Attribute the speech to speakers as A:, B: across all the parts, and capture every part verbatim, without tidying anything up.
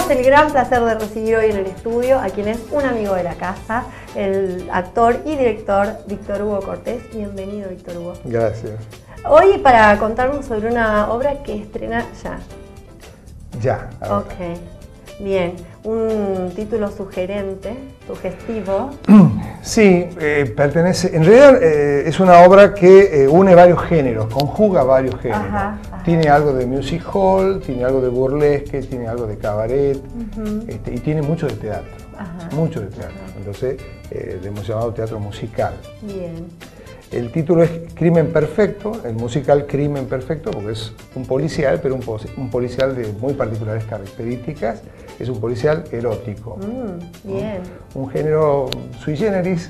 A: tenemos el gran placer de recibir hoy en el estudio a quien es un amigo de la casa, el actor y director Víctor Hugo Cortés. Bienvenido, Víctor Hugo.
B: Gracias.
A: Hoy para contarnos sobre una obra que estrena ya.
B: Ya. Ahora.
A: Ok, bien. Un título sugerente, sugestivo.
B: Sí, eh, pertenece, en realidad eh, es una obra que eh, une varios géneros, conjuga varios géneros. Ajá, ajá. Tiene algo de music hall, tiene algo de burlesque, tiene algo de cabaret, uh-huh. este, y tiene mucho de teatro, ajá. mucho de teatro. Ajá. Entonces eh, le hemos llamado teatro musical.
A: Bien.
B: El título es Crimen Perfecto, el musical Crimen Perfecto, porque es un policial, pero un, un policial de muy particulares características. Es un policial erótico.
A: Mm, bien.
B: Un, un género sui generis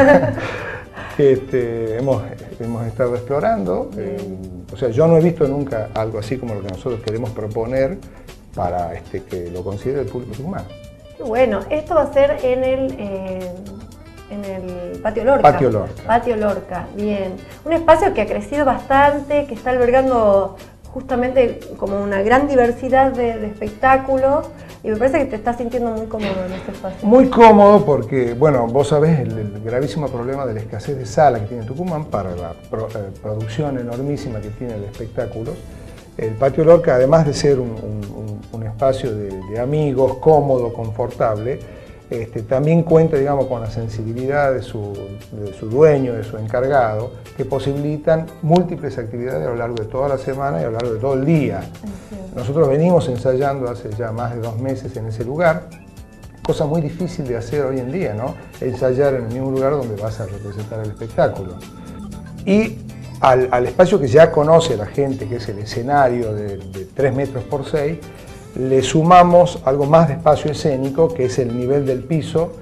B: que este, hemos, hemos estado explorando. Eh, o sea, yo no he visto nunca algo así como lo que nosotros queremos proponer para este, que lo considere el público tucumano.
A: Bueno, esto va a ser en el... Eh... En el Patio Lorca.
B: Patio Lorca.
A: Patio Lorca, bien. Un espacio que ha crecido bastante, que está albergando justamente como una gran diversidad de, de espectáculos, y me parece que te estás sintiendo muy cómodo en este espacio.
B: Muy cómodo porque, bueno, vos sabés el, el gravísimo problema de la escasez de sala que tiene Tucumán para la pro, eh, producción enormísima que tiene de espectáculos. El Patio Lorca, además de ser un, un, un espacio de, de amigos, cómodo, confortable, Este, también cuenta, digamos, con la sensibilidad de su, de su dueño, de su encargado, que posibilitan múltiples actividades a lo largo de toda la semana y a lo largo de todo el día. Entiendo. Nosotros venimos ensayando hace ya más de dos meses en ese lugar, cosa muy difícil de hacer hoy en día, ¿no? Ensayar en el mismo lugar donde vas a representar el espectáculo. Y al, al espacio que ya conoce la gente, que es el escenario de, de tres metros por seis, le sumamos algo más de espacio escénico, que es el nivel del piso,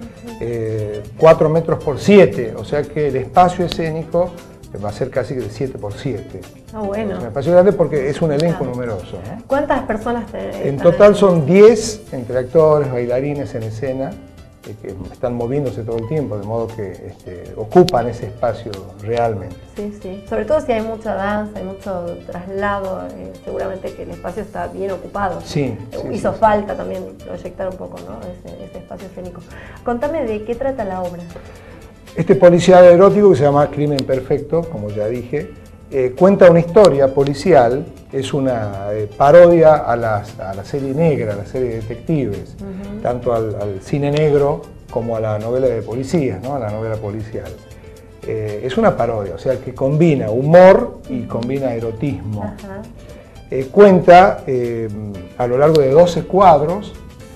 B: eh, cuatro metros por siete, o sea que el espacio escénico va a ser casi de siete por siete.
A: Ah, bueno.
B: Es un espacio grande porque es un elenco ah. numeroso, ¿no?
A: ¿Cuántas personas tenés?
B: En total son diez, entre actores, bailarines en escena, eh, que están moviéndose todo el tiempo, de modo que este, ocupan ese espacio realmente.
A: Sí, sí. Sobre todo si hay mucha danza, hay mucho traslado, eh, seguramente que el espacio está bien ocupado.
B: Sí. sí
A: Hizo
B: sí,
A: falta
B: sí.
A: también proyectar un poco, ¿no? ese, ese espacio escénico. Contame de qué trata la obra.
B: Este policial erótico, que se llama Crimen Perfecto, como ya dije, eh, cuenta una historia policial, es una eh, parodia a, las, a la serie negra, a la serie de detectives, uh-huh. tanto al, al cine negro como a la novela de policías, ¿no? A la novela policial. Eh, es una parodia, o sea, que combina humor y combina erotismo. Uh-huh. eh, cuenta eh, a lo largo de doce cuadros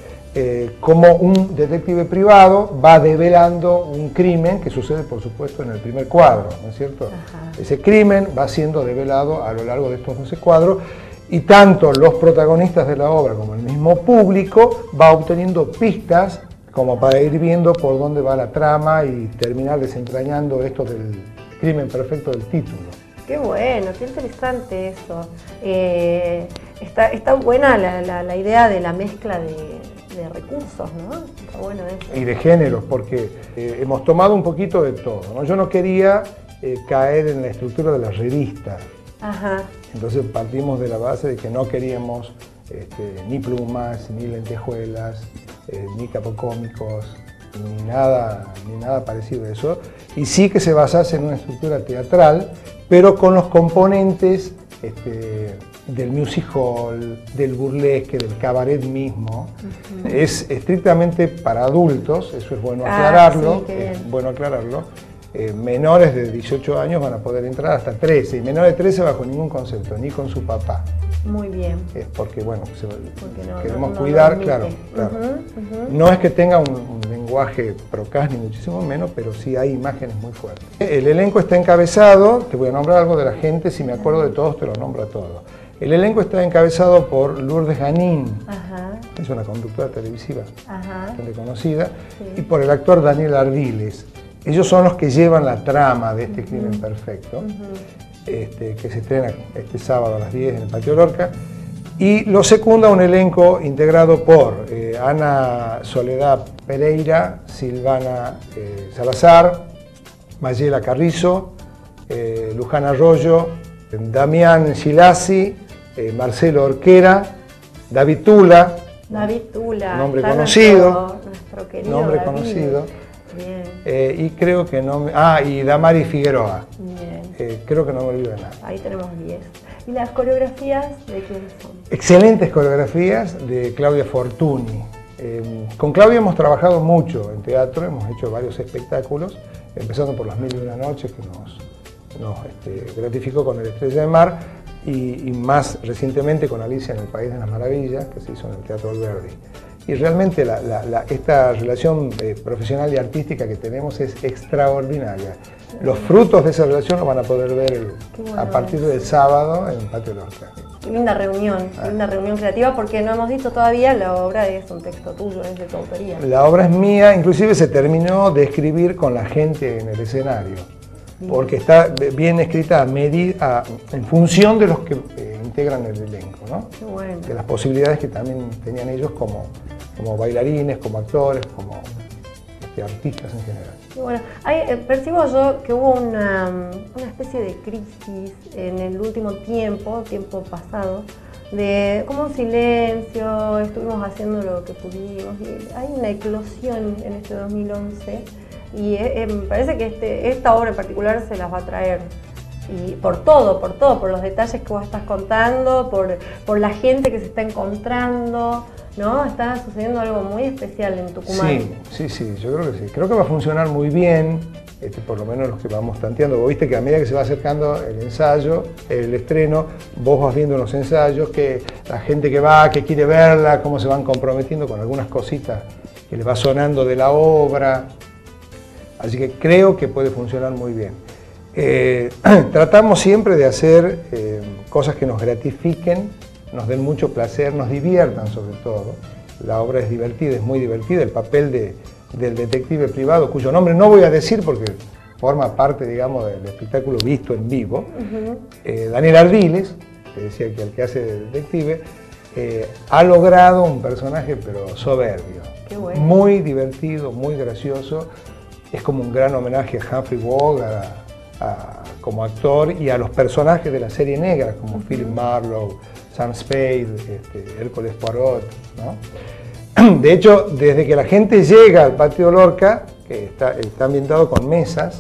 B: eh, cómo un detective privado va develando un crimen que sucede, por supuesto, en el primer cuadro, ¿no es cierto? Uh-huh. Ese crimen va siendo develado a lo largo de estos doce cuadros y tanto los protagonistas de la obra como el mismo público va obteniendo pistas como para ir viendo por dónde va la trama y terminar desentrañando esto del crimen perfecto del título.
A: Qué bueno, qué interesante eso. Eh, está, está buena la, la, la idea de la mezcla de, de recursos, ¿no? Está bueno eso.
B: Y de géneros, porque eh, hemos tomado un poquito de todo, ¿no? Yo no quería eh, caer en la estructura de la revista. Ajá. Entonces partimos de la base de que no queríamos este, ni plumas, ni lentejuelas, Eh, ni capocómicos, ni nada, ni nada parecido a eso, y sí que se basase en una estructura teatral, pero con los componentes este, del music hall, del burlesque, del cabaret mismo. Uh-huh. Es estrictamente para adultos, eso es bueno aclararlo, ah, sí, es bueno aclararlo. Eh, menores de dieciocho años van a poder entrar hasta trece, y menores de trece bajo ningún concepto, ni con su papá.
A: Muy bien.
B: Es porque, bueno, se,
A: porque no,
B: queremos
A: no,
B: cuidar,
A: no
B: claro, claro. Uh-huh, uh-huh. No es que tenga un, un lenguaje procaz ni muchísimo menos, pero sí hay imágenes muy fuertes. El elenco está encabezado, te voy a nombrar algo de la gente, si me acuerdo de todos te lo nombro a todos. El elenco está encabezado por Lourdes Ganín, Ajá. es una conductora televisiva Ajá. bastante conocida, sí. y por el actor Daniel Ardiles. Ellos son los que llevan la trama de este uh-huh. Crimen Perfecto. Uh-huh. Este, que se estrena este sábado a las diez en el Patio Lorca, y lo secunda un elenco integrado por eh, Ana Soledad Pereira, Silvana eh, Salazar, Mayela Carrizo, eh, Luján Arroyo, Damián Gilassi, eh, Marcelo Orquera, David Tula,
A: David Tula.
B: Nombre
A: está
B: conocido.
A: Nuestro, nuestro querido
B: Nombre
A: David.
B: conocido.
A: Bien.
B: Eh, y creo que no me... Ah, y Damari Figueroa.
A: Bien.
B: Eh, creo que no me olvido de nada.
A: Ahí tenemos diez. ¿Y las coreografías de quiénes son?
B: Excelentes coreografías de Claudia Fortuny. Eh, con Claudia hemos trabajado mucho en teatro, hemos hecho varios espectáculos, empezando por Las Mil y Una Noches, que nos, nos este, gratificó con El Estrella de Mar, y, y más recientemente con Alicia en el País de las Maravillas, que se hizo en el Teatro Alberdi. Y realmente la, la, la, esta relación eh, profesional y artística que tenemos es extraordinaria. Los frutos de esa relación los van a poder ver el, bueno a partir del sábado en Patio Lorca.
A: Qué linda reunión, ah. linda reunión creativa, porque no hemos visto todavía, la obra es un texto tuyo, es de tu autoría.
B: La obra es mía, inclusive se terminó de escribir con la gente en el escenario, porque está bien escrita a medida, en función de los que eh, integran el elenco, ¿no?
A: Qué bueno.
B: De las posibilidades que también tenían ellos como, como bailarines, como actores, como este, artistas en general.
A: Y bueno, hay, eh, percibo yo que hubo una, una especie de crisis en el último tiempo, tiempo pasado, de como un silencio, estuvimos haciendo lo que pudimos, y hay una eclosión en este dos mil once, y eh, eh, me parece que este, esta obra en particular se las va a traer. Y por todo, por todo, por los detalles que vos estás contando, por, por la gente que se está encontrando, ¿no? Está sucediendo algo muy especial en Tucumán.
B: Sí, sí, sí, yo creo que sí. Creo que va a funcionar muy bien, este, por lo menos los que vamos tanteando. Vos viste que a medida que se va acercando el ensayo, el estreno, vos vas viendo los ensayos, que la gente que va, que quiere verla, cómo se van comprometiendo con algunas cositas que les va sonando de la obra. Así que creo que puede funcionar muy bien. Eh, tratamos siempre de hacer eh, cosas que nos gratifiquen, nos den mucho placer, nos diviertan sobre todo. La obra es divertida, es muy divertida. El papel de, del detective privado, cuyo nombre no voy a decir porque forma parte, digamos, del espectáculo visto en vivo, uh-huh. eh, Daniel Ardiles, que decía que el que hace de detective, eh, ha logrado un personaje pero soberbio.
A: Qué bueno.
B: Muy divertido, muy gracioso. Es como un gran homenaje a Humphrey Bogart, a, a, como actor, y a los personajes de la serie negra, como uh-huh. Philip Marlowe, Sam Spade, este, Hércules Poirot, ¿no? De hecho, desde que la gente llega al Patio Lorca, que está, está ambientado con mesas,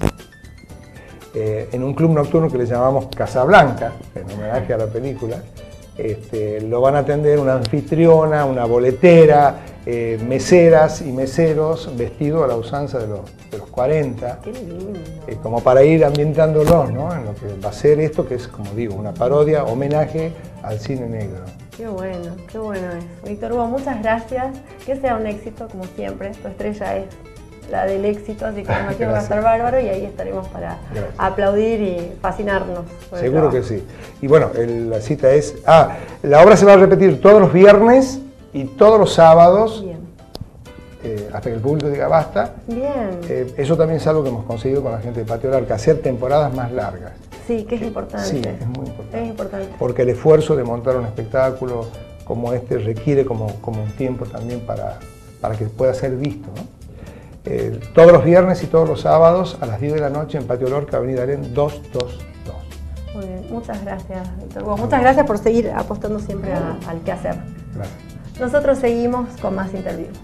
B: eh, en un club nocturno que le llamamos Casablanca, en homenaje a la película, este, lo van a atender una anfitriona, una boletera, eh, meseras y meseros vestidos a la usanza de los, de los cuarenta, eh, como para ir ambientándolos, ¿no? En lo que va a ser esto, que es, como digo, una parodia, homenaje al cine negro.
A: Qué bueno, qué bueno es. Víctor Hugo, muchas gracias, que sea un éxito como siempre, tu estrella es la del éxito, así que me imagino que va a estar bárbaro y ahí estaremos para gracias. Aplaudir y fascinarnos.
B: Seguro que sí. Y bueno, el, la cita es, ah, la obra se va a repetir todos los viernes y todos los sábados, eh, hasta que el público diga basta.
A: Bien.
B: Eh, eso también es algo que hemos conseguido con la gente de Patio Lorca, hacer temporadas más largas.
A: Sí, que es importante.
B: Sí, es muy importante.
A: Es importante.
B: Porque el esfuerzo de montar un espectáculo como este requiere como, como un tiempo también para, para que pueda ser visto, ¿no? Eh, todos los viernes y todos los sábados a las diez de la noche en Patio Lorca, Avenida Arén doscientos veintidós.
A: Muy bien, muchas gracias, Víctor Hugo. Muchas gracias por seguir apostando siempre a, al quehacer.
B: Gracias.
A: Nosotros seguimos con más interviews.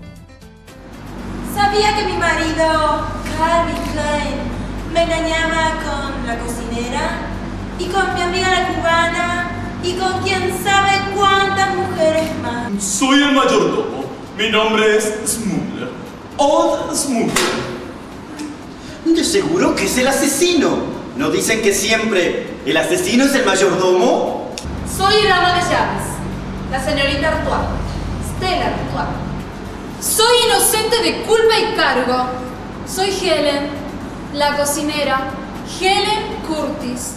C: Sabía que mi marido, Calvin Klein, me engañaba con la cocinera y con mi amiga la cubana y con quién sabe cuántas mujeres más.
D: Soy el mayordomo. Mi nombre es Smuggler. Old Smuggler.
E: De seguro que es el asesino. ¿No dicen que siempre el asesino es el mayordomo?
F: Soy el ama de llaves, la señorita Artois, Stella Artois. Soy inocente de culpa y cargo. Soy Helen, la cocinera, Helen Curtis.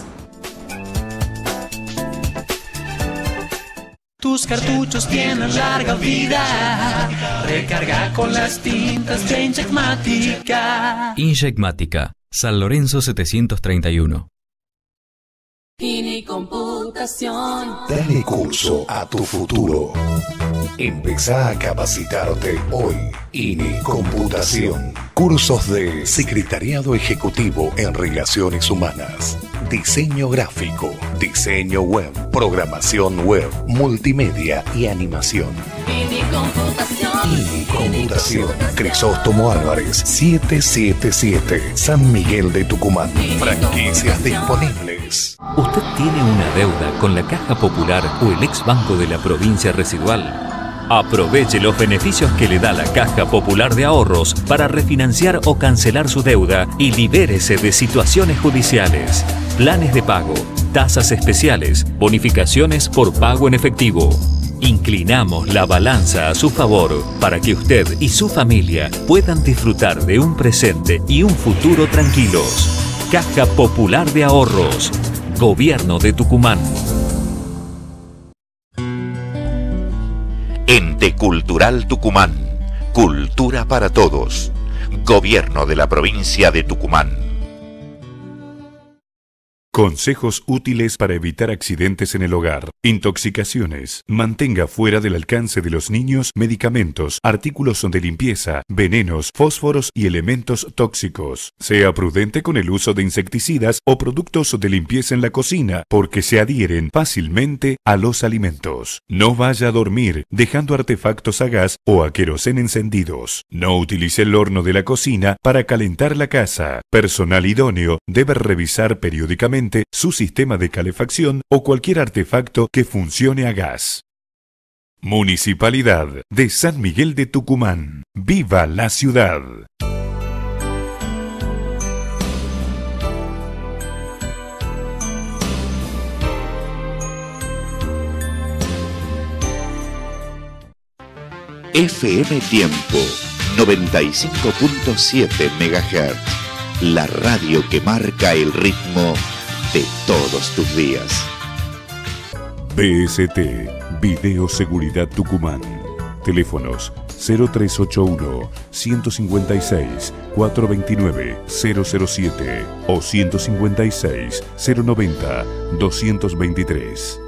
G: Tus cartuchos tienen larga vida. Recarga con las tintas de Injecmática.
H: Injecmática, San Lorenzo setecientos treinta y uno.
F: INI Computación.
I: Dale curso a tu futuro. Empezá a capacitarte hoy. INI Computación. Cursos de Secretariado Ejecutivo en Relaciones Humanas, Diseño Gráfico, Diseño Web, programación web, multimedia y animación.
G: Computación.
I: Computación. Crisóstomo Álvarez, setecientos setenta y siete, San Miguel de Tucumán. Franquicias disponibles.
H: ¿Usted tiene una deuda con la Caja Popular o el ex banco de la provincia residual? Aproveche los beneficios que le da la Caja Popular de Ahorros para refinanciar o cancelar su deuda y libérese de situaciones judiciales. Planes de pago, tasas especiales, bonificaciones por pago en efectivo. Inclinamos la balanza a su favor para que usted y su familia puedan disfrutar de un presente y un futuro tranquilos. Caja Popular de Ahorros. Gobierno de Tucumán.
J: Ente Cultural Tucumán. Cultura para todos. Gobierno de la provincia de Tucumán.
K: Consejos útiles para evitar accidentes en el hogar. Intoxicaciones. Mantenga fuera del alcance de los niños medicamentos, artículos de limpieza, venenos, fósforos y elementos tóxicos. Sea prudente con el uso de insecticidas o productos de limpieza en la cocina porque se adhieren fácilmente a los alimentos. No vaya a dormir dejando artefactos a gas o a queroseno encendidos. No utilice el horno de la cocina para calentar la casa. Personal idóneo debe revisar periódicamente su sistema de calefacción o cualquier artefacto que funcione a gas. Municipalidad de San Miguel de Tucumán. ¡Viva la ciudad!
J: F M Tiempo noventa y cinco punto siete megahertz. La radio que marca el ritmo de todos tus días.
K: B S T, Video Seguridad Tucumán. Teléfonos cero tres ocho uno, uno cinco seis, cuatro dos nueve, cero cero siete o ciento cincuenta y seis, cero noventa, doscientos veintitrés.